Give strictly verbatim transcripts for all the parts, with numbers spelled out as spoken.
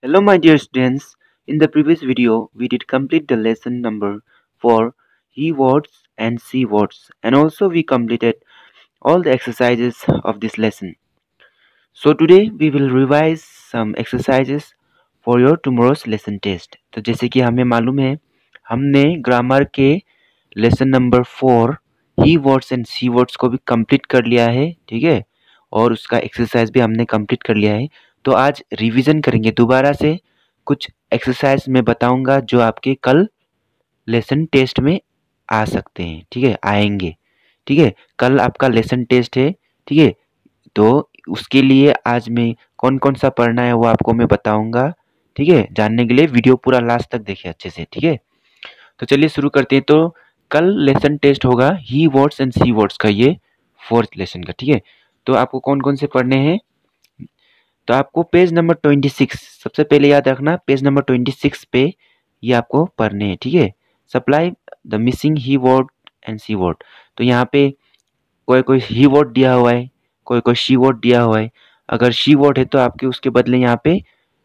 Hello my dear students, in the previous video we did complete the lesson number for he words and she words, and also we completed all the exercises of this lesson. So today we will revise some exercises for your tomorrow's lesson test. तो जैसे कि हमें मालूम है हमने grammar के lesson number four he words and she words को भी कंप्लीट कर लिया है, ठीक है, और उसका एक्सरसाइज भी हमने कंप्लीट कर लिया है। तो आज रिवीजन करेंगे दोबारा से। कुछ एक्सरसाइज मैं बताऊंगा जो आपके कल लेसन टेस्ट में आ सकते हैं, ठीक है, आएंगे, ठीक है। कल आपका लेसन टेस्ट है, ठीक है, तो उसके लिए आज मैं कौन कौन सा पढ़ना है वो आपको मैं बताऊंगा, ठीक है। जानने के लिए वीडियो पूरा लास्ट तक देखिए अच्छे से, ठीक है। तो चलिए शुरू करते हैं। तो कल लेसन टेस्ट होगा he words and she words का, ये फोर्थ लेसन का, ठीक है। तो आपको कौन कौन से पढ़ने हैं, तो आपको पेज नंबर ट्वेंटी सिक्स सबसे पहले याद रखना, पेज नंबर ट्वेंटी सिक्स पे ये आपको पढ़ने हैं, ठीक है। Supply the missing he word and she word. तो यहाँ पे कोई कोई ही वर्ड दिया हुआ है, कोई कोई शी वर्ड दिया हुआ है। अगर शी वर्ड है तो आपके उसके बदले यहाँ पे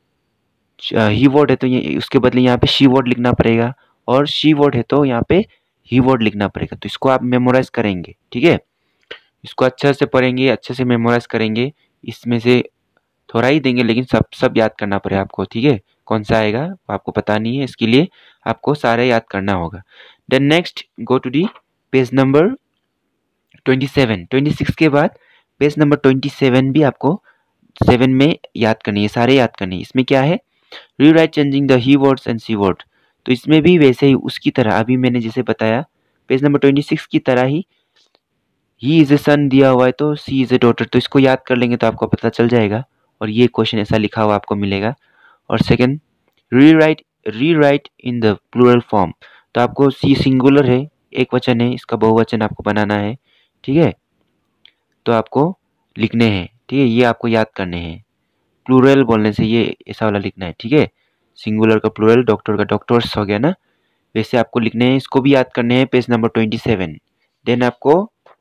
ही वर्ड है तो ये उसके बदले यहाँ पे शी वर्ड लिखना पड़ेगा, और शी वर्ड है तो यहाँ पे ही वर्ड लिखना पड़ेगा। तो इसको आप मेमोराइज करेंगे, ठीक है। इसको अच्छे से पढ़ेंगे, अच्छे से मेमोराइज करेंगे। इसमें से थोड़ा ही देंगे लेकिन सब सब याद करना पड़ेगा आपको, ठीक है। कौन सा आएगा वो आपको पता नहीं है, इसके लिए आपको सारे याद करना होगा। Then next go to the page number twenty seven. Twenty six के बाद पेज नंबर ट्वेंटी सेवन भी आपको सेवन में याद करनी है, सारे याद करनी है। इसमें क्या है, rewrite changing the he words and she word. तो इसमें भी वैसे ही उसकी तरह अभी मैंने जैसे बताया पेज नंबर ट्वेंटी सिक्स की तरह ही ही इज ए सन दिया हुआ है तो सी इज ए डॉटर, तो इसको याद कर लेंगे तो आपको पता चल जाएगा, और ये क्वेश्चन ऐसा लिखा हुआ आपको मिलेगा। और second, rewrite rewrite in the plural form. तो आपको सी सिंगुलर है, एक वचन है, इसका बहुवचन आपको बनाना है, ठीक है। तो आपको लिखने हैं, ठीक है, ये आपको याद करने हैं। प्लूरल बोलने से ये ऐसा वाला लिखना है, ठीक है। सिंगुलर का प्लूरल, डॉक्टर का डॉक्टर्स हो गया ना, वैसे आपको लिखने हैं। इसको भी याद करने हैं, page number twenty seven. Then आपको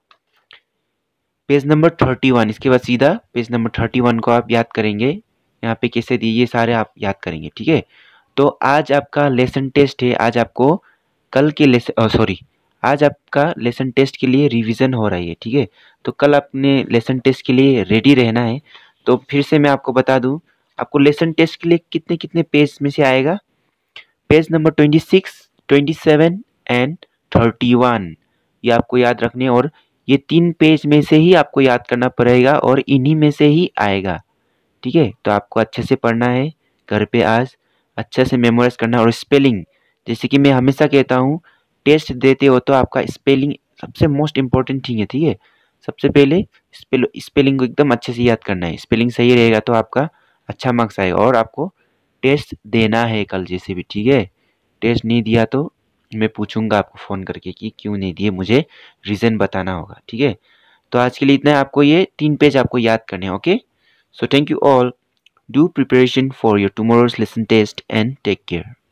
पेज नंबर थर्टी वन, इसके बाद सीधा पेज नंबर थर्टी वन को आप याद करेंगे। यहाँ पे कैसे दिए ये सारे आप याद करेंगे, ठीक है। तो आज आपका लेसन टेस्ट है, आज आपको कल के लेसन सॉरी आज आपका लेसन टेस्ट के लिए रिवीजन हो रही है, ठीक है। तो कल अपने लेसन टेस्ट के लिए रेडी रहना है। तो फिर से मैं आपको बता दूं, आपको लेसन टेस्ट के लिए कितने कितने पेज में से आएगा, page number twenty six, twenty seven and thirty one, ये आपको याद रखने। और ये तीन पेज में से ही आपको याद करना पड़ेगा और इन्हीं में से ही आएगा, ठीक है। तो आपको अच्छे से पढ़ना है घर पे, आज अच्छे से मेमोराइज करना है। और स्पेलिंग, जैसे कि मैं हमेशा कहता हूँ, टेस्ट देते हो तो आपका स्पेलिंग सबसे मोस्ट इम्पोर्टेंट थिंग है, ठीक है। सबसे पहले स्पेल स्पेलिंग को एकदम अच्छे से याद करना है। स्पेलिंग सही रहेगा तो आपका अच्छा मार्क्स आएगा, और आपको टेस्ट देना है कल जैसे भी, ठीक है। टेस्ट नहीं दिया तो मैं पूछूंगा आपको फ़ोन करके कि क्यों नहीं दिए, मुझे रीज़न बताना होगा, ठीक है। तो आज के लिए इतना है, आपको ये तीन पेज आपको याद करने हैं, okay. So thank you all. Do preparation for your tomorrow's lesson test and take care.